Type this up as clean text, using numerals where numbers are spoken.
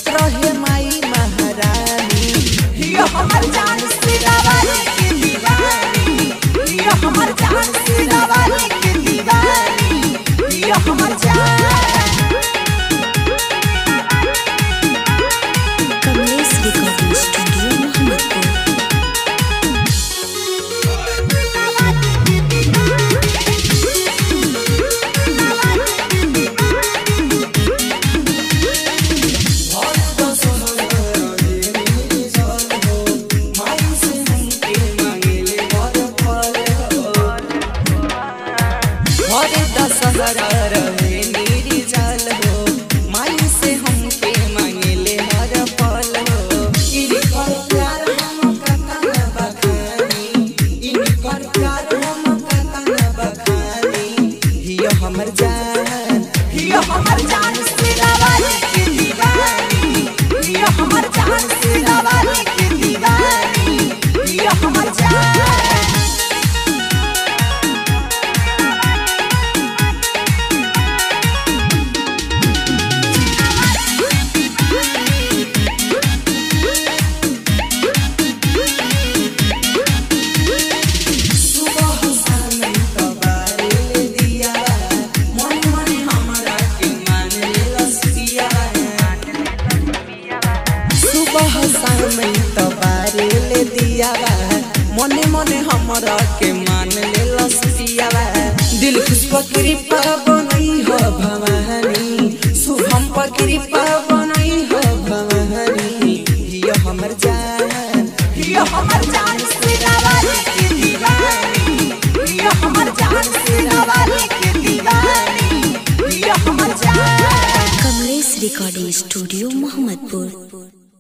जगत रहे माई महारानी। हियो हमर जान सिरावाली के दीवानी, हियो हमर जान सिरावाली के दीवानी, हियो हमर जान। Kamlesh recording studio Mohammadpur. दशहरा रहे मेरी जाल हो, माई से हमके मांगेले हर पल हो। इनकर प्यार हम कतन बखानी, इनकर प्यार हम कतन बखानी। हियो हमर जान, हियो हमर जान सिरावाली के दीवानी, हियो हमर जान सिरावाली के दीवानी, हियो हमर जान। तबारे ले दिया मने मने हमरा के मान ले लसियावा। दिल खुश पकड़ी बनई हो भवानी, शुभम पकड़ी बनई हो भवानी। हियो हमर जान, हियो हमर जान सिरावाली के दीवानी, हियो हमर जान सिरावाली के दीवानी, हियो हमर जान। Kamlesh recording studio Mohammadpur.